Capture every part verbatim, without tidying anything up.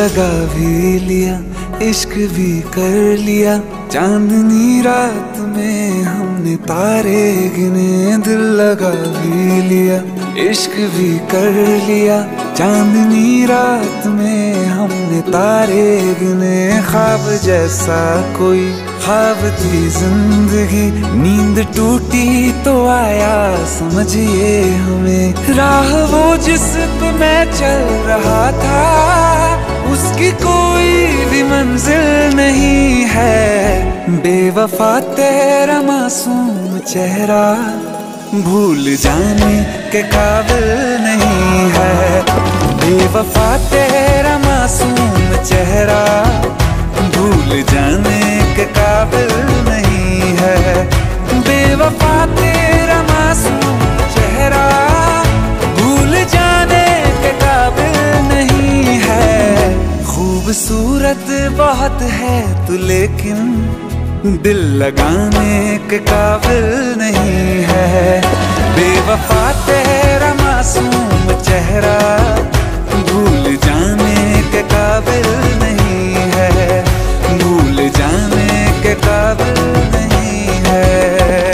लगा भी लिया, इश्क भी कर लिया। चांदनी रात में हमने तारे गिने, दिल लगा भी लिया, इश्क भी कर लिया। चांदनी रात में हमने तारे गिने, ख्वाब जैसा कोई ख्वाब थी जिंदगी। नींद टूटी तो आया समझिए हमें, राह वो जिस पे मैं चल रहा था उसकी कोई भी मंजिल नहीं है। बेवफा तेरा मासूम चेहरा भूल जाने के काबिल नहीं है। बेवफा तेरा मासूम चेहरा भूल जाने के काबिल नहीं है। बेवफा तेरा मासूम चेहरा भूल जाने के काबिल नहीं है। खूबसूरत बहुत है तू लेकिन दिल लगाने के काबिल नहीं है। बेवफा तेरा मासूम चेहरा भूल जाने के काबिल नहीं है, भूल जाने के काबिल नहीं है।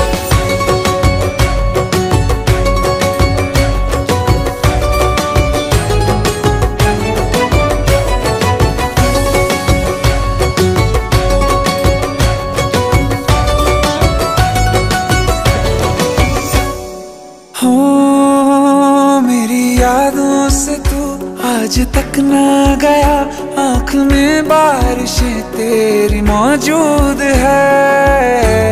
हो मेरी यादों से तू आज तक ना गया, आँख में बारिशें तेरी मौजूद है।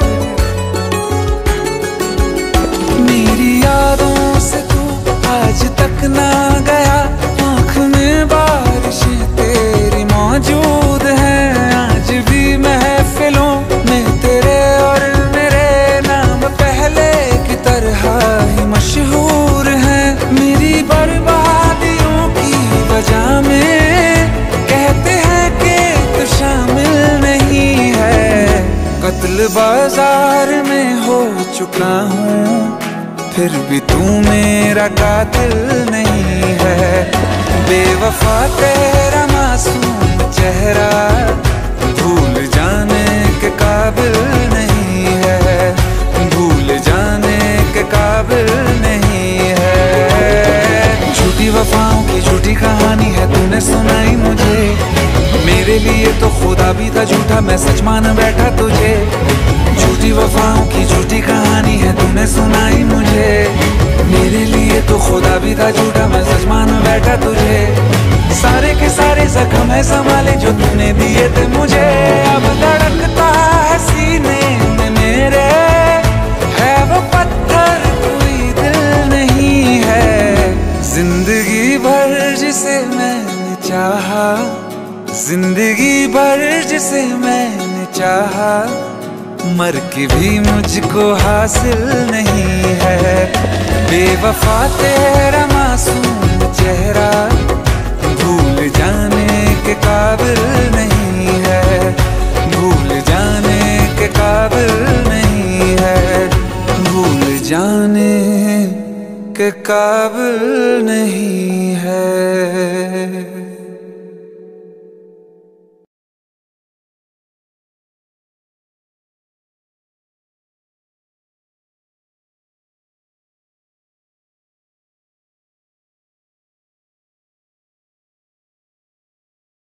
मेरी यादों से तू आज तक ना गया, आँख में बारिशें तेरी मौजूद है। आज भी महफिलों में तेरे और मेरे नाम पहले की तरह ही मशहूर है। मेरी बर्बादियों की वजह में कहते हैं कि तू शामिल नहीं है। कत्ल बाजार में हो चुका हूँ फिर भी तू मेरा कातिल नहीं है। बेवफा तेरा मासूम चेहरा भूल जाने के काबिल नहीं है, भूल जाने के काबिल नहीं है। झूठी वफाओं की झूठी कहानी है तूने सुनाई मुझे, मेरे लिए तो खुदा भी था झूठा, मैं सच मान बैठा तुझे। झूठी वफाओं की झूठी कहानी है तूने सुनाई मुझे, मेरे लिए तो खुदा भी था झूठा, मैं सच मान बैठा तुझे। सारे के सारे जख्म है संभाले जो तूने दिए थे मुझे, अब धड़कता है सीने में मेरे, है वो पत्थर कोई दिल नहीं है। जिंदगी भर जिसे मैंने चाहा, जिंदगी भर जिसे मैंने चाहा, मर के भी मुझको हासिल नहीं है। बेवफा तेरा मासूम चेहरा भूल जाने के काबिल नहीं है, भूल जाने के काबिल नहीं है, भूल जाने के काबिल नहीं।